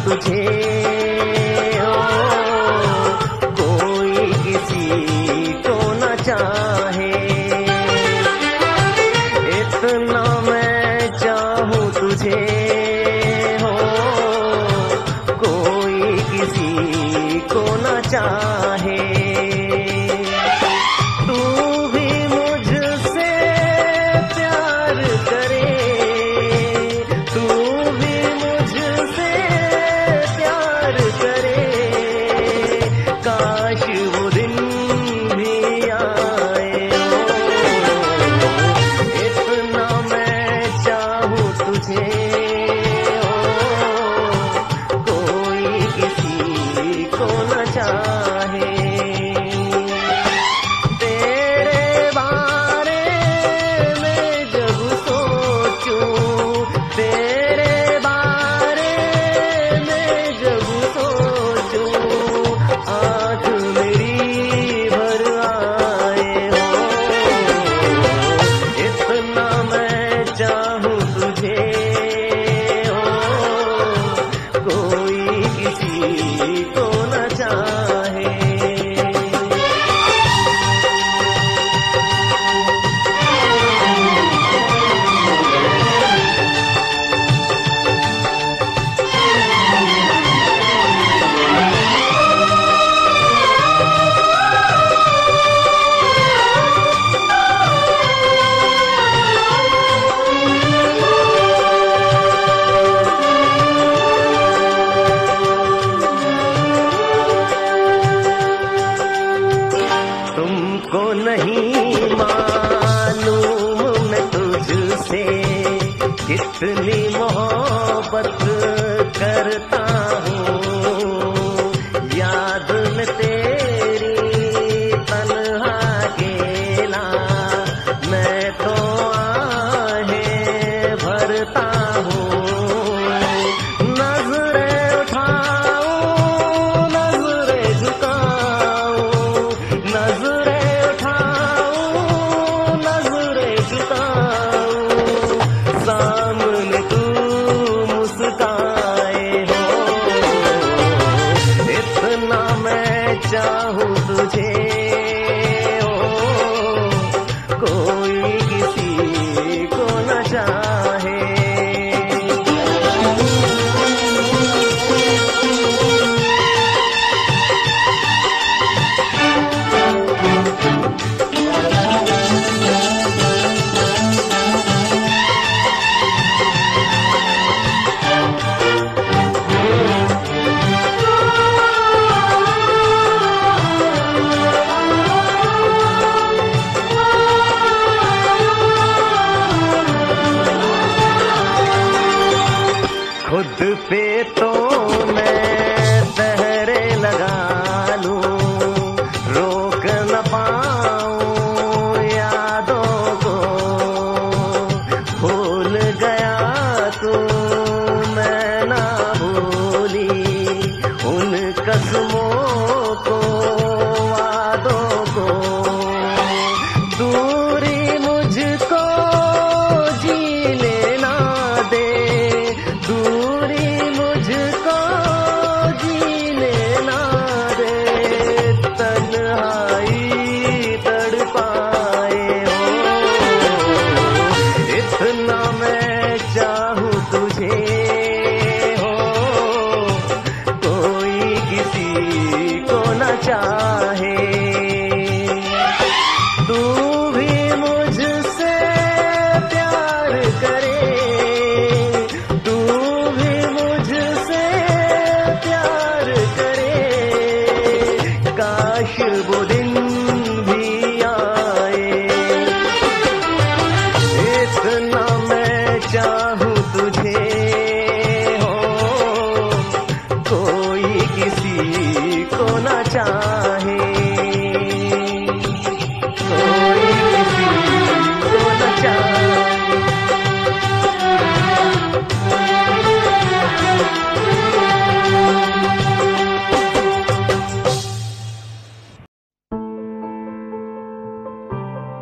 तुझे हो, कोई किसी को न चाहे। इतना मैं चाहूं तुझे हो, कोई किसी को न चाहे। तुमको नहीं मालूम मैं तुझसे कितनी मोहब्बत करता हूँ। याद में तेरी तन्हा अकेला मैं तो आहें भरता हूँ। नजरें उठाऊं नजरें झुकाऊं, नजरें उठाऊं नजरें झुकाऊं, सामने तू मुस्काए हो। इतना मैं चाहूं तुझे हो, कोई किसी को न चाहे। खुद पे तो मैं पहरे लगा लूं, रोक न पाऊं यादों को। भूल गया तू मैं ना भूली उन कसमों को वादों को। दूरी मुझको जीने ना दे, दूरी मुझको जीने ना दे। तन्हाई तड़पाए हो, इतना मैं चाहूं तुझे हो, कोई किसी को न चाहे। तू भी मुझसे प्यार करे, काश वो दिन भी आए। इतना मैं चाहूं तुझे हो, कोई किसी को न चाहे।